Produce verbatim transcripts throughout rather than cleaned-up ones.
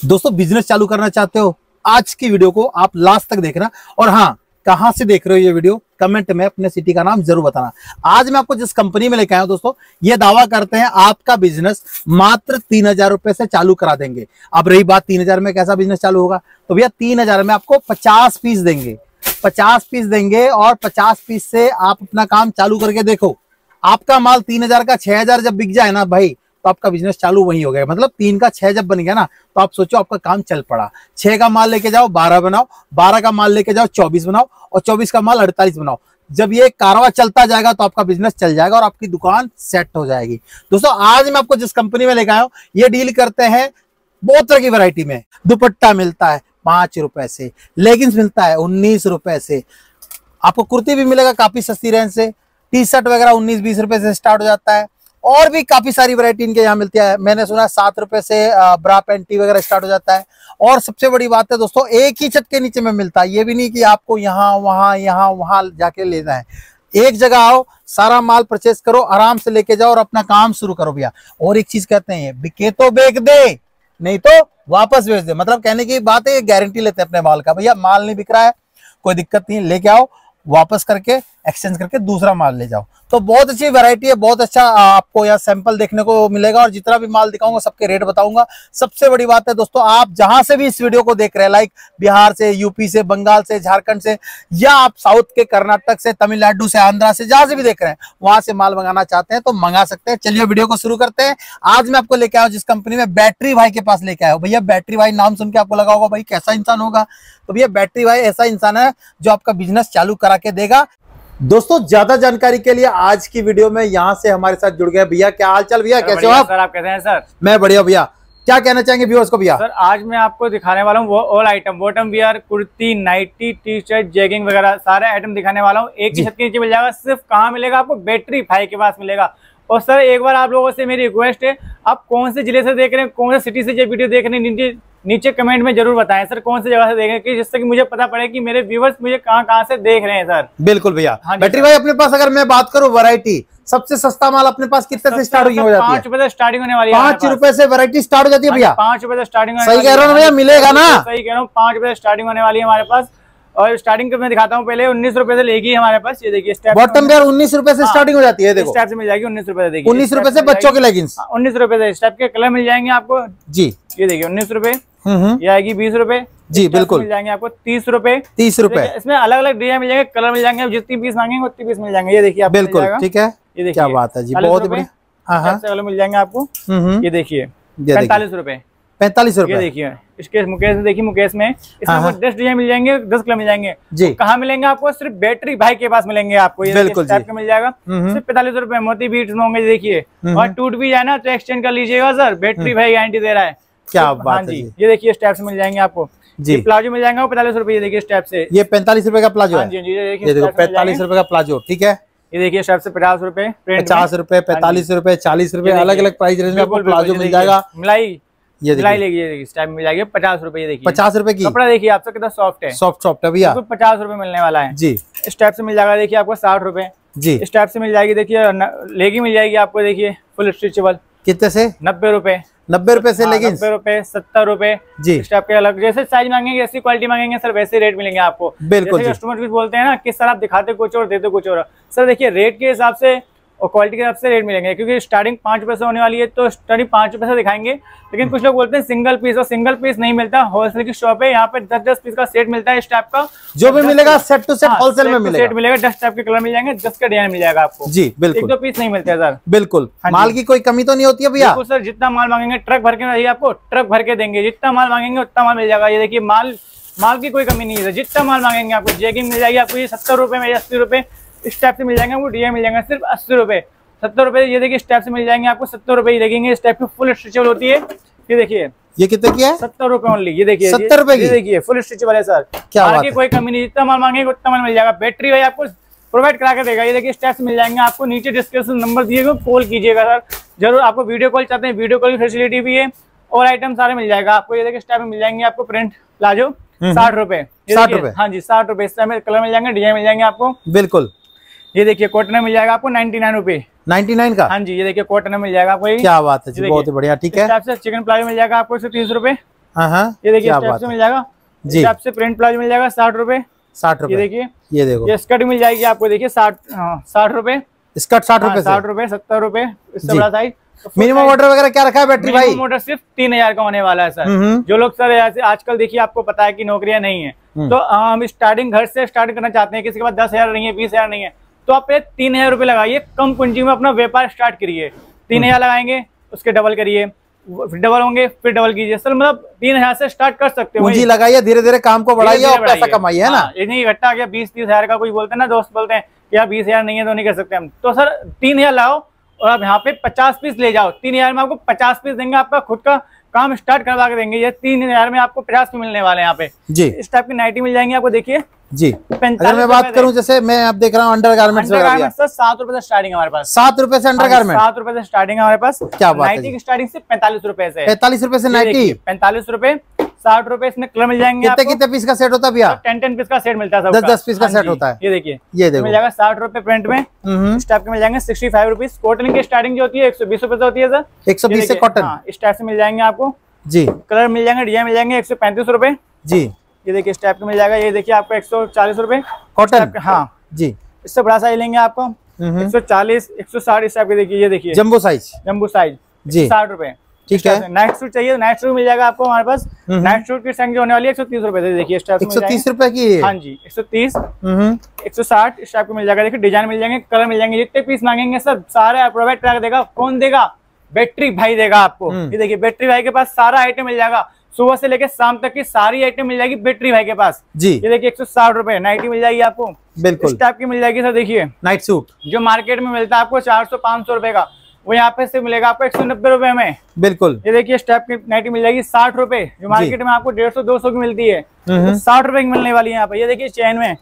दोस्तों बिजनेस चालू करना चाहते हो, आज की वीडियो को आप लास्ट तक देखना। और हाँ, कहां से देख रहे हो ये वीडियो, कमेंट में अपने सिटी का नाम जरूर बताना। आज मैं आपको जिस कंपनी में लेके आया हूं दोस्तों, ये दावा करते हैं आपका बिजनेस मात्र तीन हजार रुपए से चालू करा देंगे। अब रही बात तीन हजार में कैसा बिजनेस चालू होगा, तो भैया तीन हजार में आपको पचास पीस देंगे, पचास पीस देंगे और पचास पीस से आप अपना काम चालू करके देखो। आपका माल तीन हजार का छह हजार जब बिक जाए ना भाई, तो आपका बिजनेस चालू वही हो गया। मतलब तीन का छह जब बन गया ना, तो आप सोचो आपका काम चल पड़ा। छह का माल लेके जाओ बारह बनाओ, बारह का माल लेके जाओ चौबीस बनाओ, और चौबीस का माल अड़तालीस बनाओ। जब ये कारवा चलता जाएगा तो आपका बिजनेस चल जाएगा और आपकी दुकान सेट हो जाएगी। दोस्तों आज मैं आपको जिस कंपनी में लेके आया हूं, ये डील करते हैं बहुत तरह की वैरायटी में। दुपट्टा मिलता है पांच रुपए से, लेगिंग्स मिलता है उन्नीस रुपए से, आपको कुर्ती भी मिलेगा काफी सस्ती रेंज से, टी शर्ट वगैरह उन्नीस बीस रुपए से स्टार्ट हो जाता है, और भी काफी सारी वैरायटी इनके यहाँ मिलती है। मैंने सुना है सात रुपए से ब्रा पैंटी वगैरह स्टार्ट हो जाता है। और सबसे बड़ी बात है दोस्तों, एक ही छत के नीचे में मिलता है। ये भी नहीं कि आपको यहाँ वहां यहाँ वहां जाके लेना है, एक जगह आओ, सारा माल परचेस करो, आराम से लेके जाओ और अपना काम शुरू करो भैया। और एक चीज कहते हैं, बिके तो बेच दे, नहीं तो वापस बेच दे। मतलब कहने की बात है, गारंटी लेते हैं अपने माल का। भैया माल नहीं बिक रहा है, कोई दिक्कत नहीं, लेके आओ, वापस करके एक्सचेंज करके दूसरा माल ले जाओ। तो बहुत अच्छी वैरायटी है, बहुत अच्छा आपको यहाँ सैंपल देखने को मिलेगा। और जितना भी माल दिखाऊंगा सबके रेट बताऊंगा। सबसे बड़ी बात है दोस्तों, आप जहां से भी इस वीडियो को देख रहे हैं, लाइक बिहार से, यूपी से, बंगाल से, झारखंड से, या आप साउथ के कर्नाटक से, तमिलनाडु से, आंध्रा से, जहां से भी देख रहे हैं, वहां से माल मंगाना चाहते हैं तो मंगा सकते हैं। चलिए वीडियो को शुरू करते हैं। आज मैं आपको लेके आया हूं जिस कंपनी में, बैटरी भाई के पास लेके आया हूं। भैया बैटरी भाई नाम सुन के आपको लगा होगा भाई कैसा इंसान होगा, तो भैया बैटरी भाई ऐसा इंसान है जो आपका बिजनेस चालू करा के देगा। दोस्तों ज्यादा जानकारी के लिए आज की वीडियो में यहाँ से हमारे साथ जुड़ गए भैया। क्या हाल चाल भैया, कैसे हो आप? सर आप कैसे हैं सर? मैं बढ़िया भैया। क्या कहना चाहेंगे व्यूअर्स को भैया? सर आज मैं आपको दिखाने वाला हूँ वो all item, bottom wear, kurti, nightie, T shirt, jegging वगैरह सारे आइटम दिखाने वाला हूँ। एक ही छत के नीचे मिल जाएगा। सिर्फ कहाँ मिलेगा आपको? बैटरी भाई के पास मिलेगा। और सर एक बार आप लोगों से मेरी रिक्वेस्ट है, आप कौन से जिले से देख रहे हैं, कौन से सिटी से ये वीडियो देख रहे हैं, नीचे नीचे कमेंट में जरूर बताएं सर कौन सी जगह से देख रहे हैं, कि जिससे कि मुझे पता पड़े कि मेरे व्यूअर्स मुझे कहाँ कहाँ से देख रहे हैं सर। बिल्कुल भैया। हाँ बैटरी भाई अपने पास अगर मैं बात करूं वैरायटी, सबसे सस्ता माल अपने पास कितने से स्टार्टिंग हो जाती है? पांच रुपए से स्टार्टिंग होने वाली है। पांच रुपए से वैरायटी स्टार्ट हो जाती है भैया? पांच रुपए से स्टार्टिंग। सही कह रहा हूँ भैया, मिलेगा ना? सही कह रहा हूँ, पांच रुपए से स्टार्टिंग होने वाली है हमारे पास। और स्टार्टिंग मैं दिखाता हूँ, पहले उन्नीस रुपए से लेगी हमारे पास। ये देखिए स्टेप बॉटम वेयर उन्नीस रुपए से स्टार्टिंग हो जाती है। देखो स्टेप से मिल जाएगी उन्नीस रुपए से। देखिए उन्नीस रुपए से बच्चों के लेगिंग्स उन्नीस रुपए से स्टेप के कलर मिल जाएंगे आपको जी। ये देखिए उन्नीस रुपए, ये आएगी बीस रुपए जी। बिल्कुल मिल जाएंगे आपको तीस रुपए, तीस रुपए। इसमें अलग अलग डिजाइन मिल जाएंगे, कलर मिल जाएंगे, जितनी पीस मांगेंगे उतनी पीस मिल जाएंगे। ये देखिए आप बिल्कुल ठीक है। ये देखिए क्या बात है जी, बहुत बढ़िया मिल जाएंगे आपको। ये देखिए पैंतालीस रुपए, पैंतालीस रुपए। ये देखिए इसके मुकेश देखिए, मुकेश में इसमें दस डिजाइन मिल जाएंगे, दस कलर मिल जाएंगे जी। कहाँ मिलेंगे आपको? सिर्फ बैटरी भाई के पास मिलेंगे आपको। ये बिल्कुल टाइप का मिल जाएगा सिर्फ पैंतालीस रुपए। मोती बीट्स होंगे देखिए, और टूट भी जाए ना तो एक्सचेंज कर लीजिएगा सर, बैटरी भाई गारंटी दे रहा है। क्या बात है जी। ये देखिए स्टेप से मिल जाएंगे आपको जी। प्लाजो मिल जाएगा पैंतालीस रुपए। ये देखिए स्टेप से, ये पैंतालीस रुपए का प्लाजो है। ये देखो पैंतालीस रुपए का प्लाजो, ठीक है। ये देखिए स्टेप से पचास रुपए, पचास रुपए, पैंतालीस रुपए, चालीस रुपए, अलग अलग प्राइस रेंज में आपको प्लाजो मिल जाएगा। मिलाई ये मिलाई लेगी स्टेप मिल जाएगी पचास रुपए। ये देखिए पचास रुपए की कपड़ा देखिए आपसे कितना सॉफ्ट है, सॉफ्ट सॉफ्ट है भैया। पचास रुपए मिलने वाला है जी। स्टेप से मिल जाएगा देखिए आपको साठ रुपए जी। स्टेप से मिल जाएगी देखिए, लेगी मिल जाएगी आपको देखिए फुल स्ट्रेचेबल। कितने से? नब्बे रुपए। नब्बे रुपए से लेगी, नब्बे रुपए, सत्तर रुपए जी। स्टेप के अलग, जैसे साइज मांगेंगे ऐसी क्वालिटी मांगेंगे सर वैसे रेट मिलेंगे आपको। बिल्कुल। कस्टमर कुछ बोलते हैं ना कि सर आप दिखाते कुछ और देते कुछ और। सर देखिए रेट के हिसाब से और क्वालिटी के हिसाब से रेट मिलेंगे, क्योंकि स्टार्टिंग पांच रुपए से होने वाली है तो स्टार्टिंग पांच रुपए से दिखाएंगे। लेकिन कुछ लोग बोलते हैं सिंगल पीस, और सिंगल पीस नहीं मिलता। होलसेल की शॉप है, यहाँ पे दस दस पीस का सेट मिलता है। इस टाइप का जो भी मिलेगा सेट टू सेट होलसेल में मिलेगा। सेट मिलेगा, दस टाइप के कलर मिल जाएंगे, दस का डिजाइन मिल जाएगा आपको जी। बिल्कुल, एक दो पीस नहीं मिलते सर। बिल्कुल, माल की कोई कमी तो नहीं होती है भैया? सर जितना माल मांगेंगे ट्रक भर के आपको ट्रक भर के देंगे, जितना माल मांगेंगे उतना माल मिल जाएगा। ये देखिए माल माल की कोई कमी नहीं है, जितना माल मांगेंगे आपको। जैगिंग मिल जाएगी आपको, ये सत्तर रुपए में, अस्सी रुपए इस टाइप से मिल जाएंगे। वो डिजाइन मिल जाएंगे सिर्फ अस्सी रुपए, सत्तर रुपए। ये देखिए स्टेप से मिल जाएंगे आपको सत्तर रुपए। देखेंगे स्टेप की फुल स्ट्रेचेबल होती है। ये देखिए ये कितने की है? सत्तर रुपए ओनली। ये देखिए सत्तर रुपए की, देखिए फुल स्ट्रेचेबल है सर। क्या बात है? कोई कमी नहीं, जितना माल मांगेंगे उतना माल मिल जाएगा। बैटरी भाई आपको प्रोवाइड करा के देगा। ये देखिए स्टेप से मिल जाएंगे आपको, नीचे डिस्क्रिप्शन नंबर दिएगा, कॉल कीजिएगा सर जरूर। आपको वीडियो कॉल चाहते हैं, वीडियो कॉल की फैसिलिटी भी है, और आइटम सारे मिल जाएगा आपको। ये देखिए स्टेप में मिल जाएंगे आपको प्रिंट प्लाजो साठ रुपए, साठ रुपए हाँ जी साठ रुपए। इस टाइम कलर मिल जाएंगे, डिजाइन मिल जाएंगे आपको। बिल्कुल। ये देखिए कॉटन में मिल जाएगा आपको नाइनटी नाइन रुपए, नाइनटी नाइन का। हाँ जी, ये देखिए कॉटन में मिल जाएगा आपको। क्या बात है जी, बहुत ही बढ़िया। ठीक है। चिकन प्लाजो मिल जाएगा आपको तीस रुपए, ये देखिए स्टेप से मिल जाएगा जी। स्टेप से प्रिंट प्लाजो मिल जाएगा साठ रुपए साठ रुपए। ये देखिए, ये देखो ये स्कर्ट मिल जाएगी आपको, देखिए साठ साठ रुपए स्कर्ट, साठ रुपए साठ रुपए सत्तर रुपए इससे बड़ा साइज। मिनिमम ऑर्डर वगैरह क्या रखा है बैटरी भाई? मोटर सिर्फ तीन हजार का होने वाला है सर। जो लोग सर ऐसे आजकल देखिए आपको पता है कि नौकरियां नहीं है, तो हम स्टार्टिंग घर से स्टार्ट करना चाहते हैं, किसी के पास दस हजार नहीं है, बीस हजार नहीं है, तो आप तीन हजार रुपए लगाइए, कम पूंजी में अपना व्यापार स्टार्ट करिए। तीन हजार लगाएंगे, उसके डबल करिए, डबल होंगे फिर डबल कीजिए सर, मतलब तीन हजार से स्टार्ट कर सकते हो। पूंजी लगाइए, धीरे धीरे काम को बढ़ाइए और पैसा कमाइए, है ना। ये नहीं इकट्ठा आ गया बीस तीस हजार का, कोई बोलते हैं ना दोस्त बोलते हैं यार बीस हजार नहीं है तो नहीं कर सकते हम, तो सर तीन हजार लाओ और आप यहाँ पे पचास पीस ले जाओ। तीन हजार में आपको पचास पीस देंगे, आपका खुद का काम स्टार्ट करवा के देंगे। ये तीन हजार में आपको पचास पीस मिलने वाले हैं यहाँ पे जी। इस टाइप की नाइटी मिल जाएंगे आपको, देखिए जी। अगर मैं बात करूं, जैसे मैं आप देख रहा हूँ अंडर गारमेंट्स सर सात रुपए से स्टार्टिंग हमारे पास, सात रुपए से अंडर गारमेंट, सात रुपए से स्टार्टिंग हमारे पास। क्या बात है, नाइटी की स्टार्टिंग से पैंतालीस रुपए से, पैंतालीस रुपए से नाइटी, पैंतालीस रुपए साठ रुपए इसमें कलर मिल जाएंगे। कितने कितने पीस का सेट होता है भैया? टेन टेन पीस का सेट मिलता है, दस दस पीस का सेट होता है। ये देखिए, ये देखो मिल जाएगा साठ रुपए प्रिंट में, इस टाइप के मिल जाएंगे सिक्सटी फाइव रुपीज। कॉटन की स्टार्टिंग जो होती है एक सौ बीस रुपए से होती है सर, एक सौ बीस से कॉटन इस टाइप से मिल जाएंगे आपको जी। कलर मिल जाएंगे, डिजाइन मिल जाएंगे एक सौ पैंतीस रुपए जी। ये देखिए इस टाइप का मिल जाएगा, ये देखिए आपको एक सौ चालीस रुपए कॉटन, हाँ जी। इससे बड़ा साइज लेंगे आपको एक सौ चालीस एक सौ साठ इस टाइप के, देखिए ये देखिए जंबो साइज, जंबो साइज जी, साठ रुपए ठीक है। नाइट सूट चाहिए, नाइट सूट मिल जाएगा आपको हमारे पास। नाइट सूट की संख्या होने वाली है एक सौ तीस रुपए से, देखिए एक सौ तीस रुपए की, हाँ जी एक सौ तीस एक सौ साठ इस टाइप को मिल जाएगा। देखिए डिजाइन मिल जाएंगे, कलर मिल जाएंगे, जितने पीस मांगेंगे सब सारे प्रोवाइड करा देगा। कौन देगा? बैटरी भाई देगा आपको। ये देखिए बैटरी भाई के पास सारा आइटम मिल जाएगा, सुबह से लेकर शाम तक की सारी आइटम मिल जाएगी बैटरी भाई के पास जी। ये देखिए एक सौ साठ रुपए नाइटी मिल जाएगी आपको, बिल्कुल इस टाइप की मिल जाएगी सर। देखिए नाइट सूट जो मार्केट में मिलता है आपको चार सौ पाँच सौ रुपए का, वो यहाँ पे से मिलेगा आपको एक सौ नब्बे रुपए में, बिल्कुल। ये देखिए स्टेप की नाइटी मिल जाएगी साठ रुपए, जो मार्केट में आपको डेढ़ सौ दो सौ की मिलती है, तो साठ रुपए की मिलने वाली है यहाँ पे। ये देखिए चेन में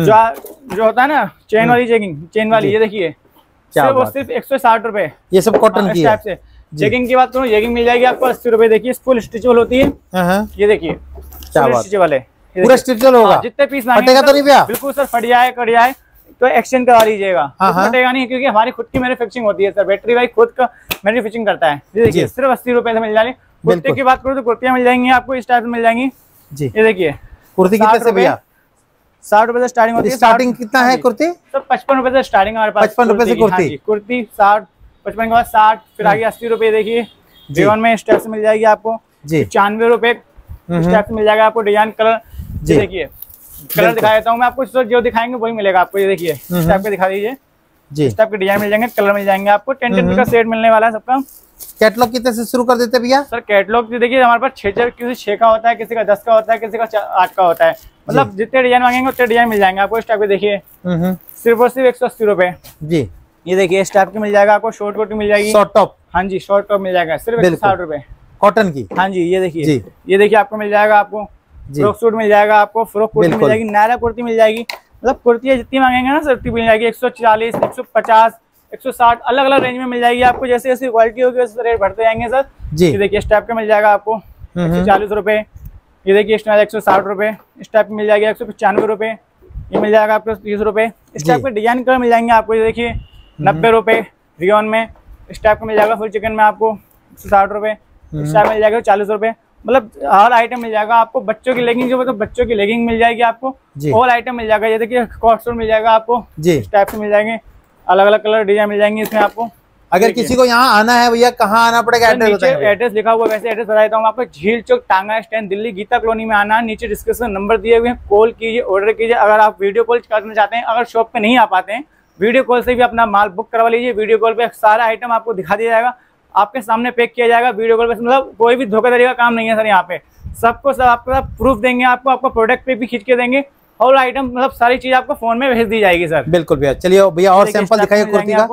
जो जो होता है ना चेन वाली जैगिंग, चेन वाली, ये देखिए वो सिर्फ एक सौ साठ रुपए। ये सब कॉटन की टाइप से। जैगिंग की बात करूँ, जैगिंग मिल जाएगी आपको अस्सी रुपए। देखिए फुल स्टिचेबल होती है, ये देखिए स्टिचेबल है, पूरा स्टिचेबल होगा, जितने पीस फटेगा तो नहीं भैया? बिल्कुल सर, फट जाए कट जाए तो एक्सचेंज करवा लीजिएगा, फटेगा नहीं, क्योंकि हमारी खुद की मैन्युफैक्चरिंग होती है सर। बैटरी भाई खुद का मैन्युफैक्चरिंग करता है। ये देखिए सिर्फ अस्सी रुपए से मिल जाएंगे। कुर्ते की बात करूँ तो कुर्तियां मिल जाएंगी आपको इस टाइप से मिल जाएंगी जी। ये देखिए कुर्ती कितने से भैया? साठ रुपए से स्टार्टिंग होती है। स्टार्टिंग कितना है कुर्ती? सर पचपन रुपए से स्टार्टिंग हमारे पास, पचपन रुपए से कुर्ती। कुर्ती साठ, पचपन के बाद साठ, फिर आगे अस्सी रुपए। देखिए डिजाइन में स्टेप से मिल जाएगी आपको पचानवे रुपए स्टेप से मिल जाएगा आपको। डिजाइन कलर देखिए, कलर दिखा देता हूँ मैं आपको, जो दिखाएंगे वही मिलेगा आपको। ये देखिए इस टाइप के दिखा दीजिए जी, इस टाइप के डिजाइन मिल जाएंगे, कलर मिल जाएंगे आपको। टेन टेन का सेट मिलने वाला है सबका। कैटलॉग कितने से शुरू कर देते हैं भैया? सर कैटलॉग देखिए हमारे पास छह किसी छह का होता है, किसी का दस का होता है, किसी का आठ का होता है, मतलब जितने डिजाइन मांगेंगे उतने डिजाइन मिल जाएंगे आपको। इस टाइप के देखिए सिर्फ और सिर्फ एक सौ अस्सी रुपए जी। ये देखिए इस टाइप की मिल जाएगा आपको, शॉर्ट कोट मिल जाएगी, शॉर्ट टॉप, हाँ जी शॉर्ट टॉप मिल जाएगा सिर्फ एक सौ साठ रुपए कॉटन की, हाँ जी। ये देखिए ये देखिए आपको मिल जाएगा, आपको फ्रॉक सूट मिल जाएगा, आपको फ्रॉक कुर्ती मिल जाएगी, नायरा कुर्ती मिल जाएगी, मतलब कुर्तियाँ जितनी मांगेंगे ना सर मिल जाएगी। एक सौ चालीस, एक सौ पचास, एक सौ साठ अलग अलग रेंज में मिल जाएगी आपको। जैसे जैसे क्वालिटी होगी वैसे रेट बढ़ते जाएंगे सर जी। ये देखिए इस टाइप का मिल जाएगा आपको एक सौ चालीस रुपए। ये देखिए इस टाइप एक सौ साठ रुपए, इस टाइप मिल जाएगा एक सौ पचानवे रुपए। ये मिल जाएगा आपको तीस रुपए। इस टाइप के डिजाइन कलर मिल जाएंगे आपको। ये देखिए नब्बे रुपए रियोन में, इस टाइप का मिल जाएगा फुल चिकन में आपको एक सौ साठ रुपए। इस टाइप मिल जाएगा चालीस रुपए, मतलब हर आइटम मिल जाएगा आपको। बच्चों की लेगिंग जो तो बच्चों की लेगिंग मिल जाएगी आपको, ऑल आइटम मिल जाएगा। ये देखिए कॉट सूट मिल जाएगा आपको जी, इस टाइप से मिल जाएंगे, अलग अलग कलर डिजाइन मिल जाएंगे इसमें आपको। अगर किसी को यहाँ आना है भैया, कहाँ आना पड़ेगा? एड्रेस एड्रेस लिखा हुआ, वैसे एड्रेस बता देता हूँ आपको। झील चौक टांगा स्टैंड दिल्ली गीता कॉलोनी में आना है। नीचे डिस्क्रिप्शन नंबर दिए हुए हैं, कॉल कीजिए, ऑर्डर कीजिए। अगर आप वीडियो कॉल करना चाहते हैं, अगर शॉप पे नहीं आ पाते हैं, वीडियो कॉल से भी अपना माल बुक करवा लीजिए। वीडियो कॉल पे सारा आइटम आपको दिखा दिया जाएगा, आपके सामने पैक किया जाएगा वीडियो कॉल पे। मतलब कोई भी धोखाधड़ी का काम नहीं है सर यहाँ पे, सबको सब आपका प्रूफ देंगे आपको, आपको प्रोडक्ट पे भी खींच के देंगे, और आइटम मतलब सारी चीज आपको फोन में भेज दी जाएगी सर। बिल्कुल भैया, चलिए भैया और सैंपल दिखाइए कुर्ती का।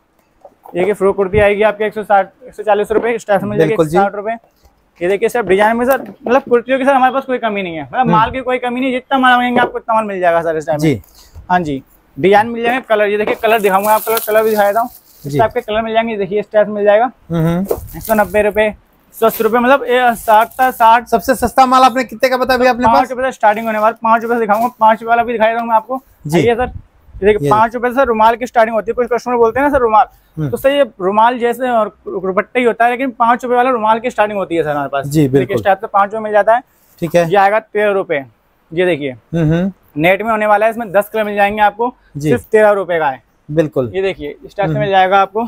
ये कि फ्रॉक कुर्ती आएगी आपके एक सौ साठ एक सौ चालीस रुपए, स्टार्ट मिल जाएगी साठ रुपए। ये देखिए सर डिजाइन में सर, मतलब कुर्तियों की सर हमारे पास कोई कमी नहीं है, मतलब माल की कोई कमी नहीं, जितना माल मांगेंगे आपको उतना माल मिल जाएगा सर इस टाइम जी। हाँ जी डिजाइन मिल जाएंगे, कलर ये देखिए कलर दिखाऊंगा आप, कलर कलर भी दिखा देता हूँ। इस टाइप के कलर मिल जाएंगे, देखिए इस टाइप मिल जाएगा एक सौ नब्बे रुपए, सौ अस्सी रुपए, मतलब साठ था साठ। सबसे सस्ता माल आपने कितने का बताया भैया? अपने पाँच रुपए स्टार्टिंग होने वाला, पाँच रुपए से दिखाऊंगा, पाँच वाला भी दिखाई दूंगा आपको। ये सर देखिए पाँच रुपए से रुमाल की स्टार्टिंग होती है। कुछ कस्टमर बोलते हैं ना सर रुमाल, तो सर ये रुमाल जैसे और दुपट्टा ही होता है, लेकिन पाँच रुपए वाला रुमाल की स्टार्टिंग होती है सर हमारे पास। जी बिल्कुल, इस टाइप से पाँच रुपए मिल जाता है। ठीक है, ये आएगा तेरह रुपए। ये देखिए नेट में होने वाला है, इसमें दस कलर मिल जाएंगे आपको, सिर्फ तेरह रुपए का है। बिल्कुल, ये देखिए इस टाइप से मिल जाएगा आपको।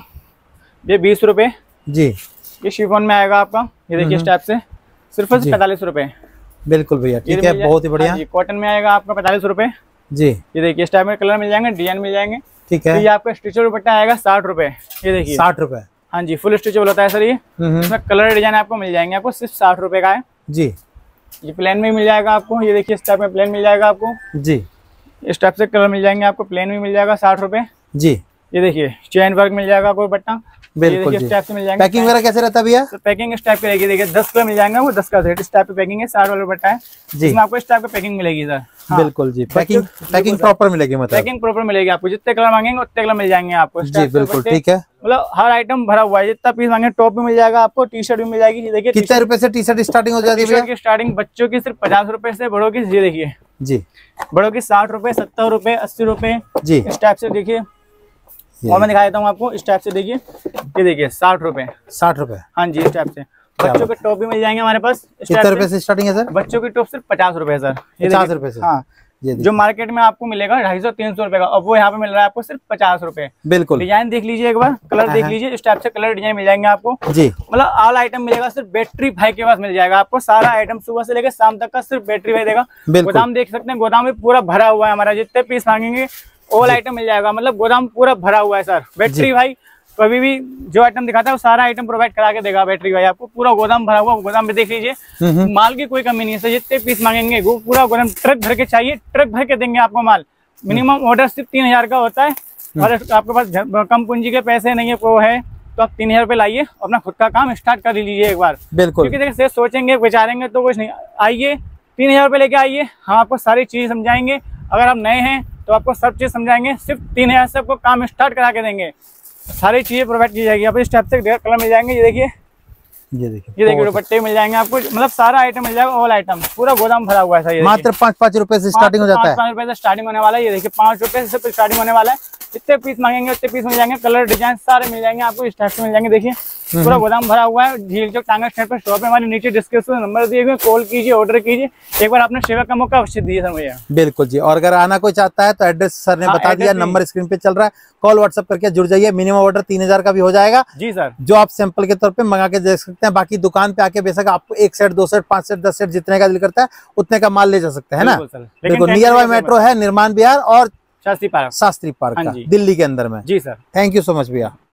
ये बीस रुपए जी। ये शिफॉन में आएगा आपका। ये देखिए इस टाइप से सिर्फ पैंतालीस रुपए। बिल्कुल भैया, ठीक है, बहुत ही बढ़िया। कॉटन में आएगा आपका पैंतालीस रुपए जी। ये देखिए इस टाइप में कलर मिल जाएंगे, डिजाइन मिल जाएंगे। ठीक है, ये आपका स्टिचेबल दुपट्टा आएगा साठ रुपए। ये देखिए साठ रुपए हाँ जी, फुल स्टिचेबल होता है सर ये। इसमें कलर डिजाइन आपको मिल जाएंगे, आपको सिर्फ साठ रुपए का है जी। ये प्लेन में मिल जाएगा आपको। ये देखिए इस टाइप में प्लेन मिल जाएगा आपको जी। इस टाइप से कलर मिल जाएंगे आपको, प्लेन में मिल जाएगा साठ रुपए जी। ये देखिए चेन वर्क मिल जाएगा कोई बट्टा। बिल्कुल, इस टाइप से मिल जाएंगे। पैकिंग वगैरह कैसे रहता है भैया? तो पैकिंग इस टाइप की रहेगी। देखिए दस कलर मिल जाएंगे, वो दस का सेट इस टाइप की पैकिंग है। साठ वाला बट्टा है जी, इसमें आपको इस टाइप की पैकिंग मिलेगी सर। हाँ। बिल्कुल जी, पैकिंग पैकिंग प्रॉपर मिलेगी, मतलब पैकिंग प्रॉपर मिलेगी आपको। जितने कलर मांगेंगे उतने कलर मिल जाएंगे आपको जी। बिल्कुल ठीक है, मतलब हर आइटम भरा हुआ है। जितना पीस मांगे टॉप भी मिल जाएगा आपको, टी शर्ट भी मिल जाएगी। देखिए कितने रुपए से टी शर्ट स्टार्टिंग हो जाती है? स्टार्टिंग बच्चों की सिर्फ पचास रुपए से, बड़ों की ये देखिए जी, बड़ों की साठ रुपए, सत्तर रुपए, अस्सी रुपए जी। इस टाइप से देखिए, और मैं दिखा देता हूँ आपको। इस टाइप से देखिए, ये देखिए साठ रुपए साठ रुपए हाँ जी। इस टाइप से बच्चों के टॉप भी मिल जाएंगे हमारे पास। कितने रुपए से स्टार्टिंग है सर? बच्चों की टॉप सिर्फ पचास रुपए सर। पचास रुपए से हाँ। जो मार्केट में आपको मिलेगा ढाई सौ तीन सौ रुपए का, अब वो यहाँ पे मिल रहा है आपको सिर्फ पचास रुपए। बिल्कुल, डिजाइन देख लीजिए एक बार, कलर देख लीजिए। इस टाइप से कलर डिजाइन मिल जाएंगे आपको जी। मतलब ऑल आइटम मिलेगा, सिर्फ बैटरी भाई के पास मिल जाएगा आपको। सारा आइटम सुबह से लेकर शाम तक का सिर्फ बैटरी भाई देगा। गोदाम देख सकते हैं, गोदाम में पूरा भरा हुआ है हमारा। जितने पीस मांगेंगे ऑल आइटम मिल जाएगा, मतलब गोदाम पूरा भरा हुआ है सर। बैटरी भाई कभी भी जो आइटम दिखाता है वो सारा आइटम प्रोवाइड करा के देगा बैटरी भाई आपको। पूरा गोदाम भरा हुआ, गोदाम में देख लीजिए, माल की कोई कमी नहीं है। जितने पीस मांगेंगे वो पूरा गोदाम ट्रक भर के चाहिए, ट्रक भर के देंगे आपको माल। मिनिमम ऑर्डर सिर्फ तीन हजार का होता है, और आपके पास कम पूंजी के पैसे नहीं है वो है तो आप तीन हजार रुपये लाइए, अपना खुद का काम स्टार्ट कर लीजिए एक बार। बिल्कुल, क्योंकि देखिए सोचेंगे विचारेंगे तो कुछ नहीं। आइए तीन हजार रुपये लेके आइए, हम आपको सारी चीज समझाएंगे। अगर आप नए हैं तो आपको सब चीज समझाएंगे। सिर्फ तीन हजार से आपको काम स्टार्ट करा के देंगे, सारी चीजें प्रोवाइड की जाएगी। आप इस टाइप से कलर मिल जाएंगे। ये देखिए, ये देखिए, ये देखिए दुपट्टे मिल जाएंगे आपको, मतलब सारा आइटम मिल जाएगा, ऑल आइटम। पूरा गोदाम भरा हुआ है सर। मात्र पाँच पाँच रुपए से स्टार्टिंग हो जाता है। पाँच रुपए से स्टार्टिंग होने वाला है। ये देखिए पाँच रुपए से स्टार्टिंग होने वाला है। जितने पीस मांगेंगे उतने पीस मिल जाएंगे, कलर डिजाइन सारे मिल जाएंगे आपको। इस टाइप से मिल जाएंगे। देखिए पूरा गोदाम भरा हुआ है। झील चौक टांगा स्टैंड पर शॉप है हमारे, नीचे डिस्क्रिप्शन में नंबर दिए हुए, कॉल कीजिए, ऑर्डर कीजिए। एक बार आपने सेवा का मौका अवश्य दिए सर भैया। बिल्कुल जी, और अगर आना कोई चाहता है तो एड्रेस सर ने बता दिया, नंबर स्क्रीन पे चल रहा है, कॉल व्हाट्सएप करके जुड़ जाइए। मिनिमम ऑर्डर तीन हजार का भी हो जाएगा जी सर, जो आप सैंपल के तौर पे मंगा के देख सकते हैं। बाकी दुकान पे आके बेशक आपको एक सेट, दो सेट, पांच सेट, दस सेट जितने का दिल करता है उतने का माल ले जा सकते हैं ना। बिल्कुल, नियर बाय मेट्रो है, निर्माण बिहार और शास्त्री पार्क, शास्त्री पार्क दिल्ली के अंदर में जी sir. Thank you so much भैया।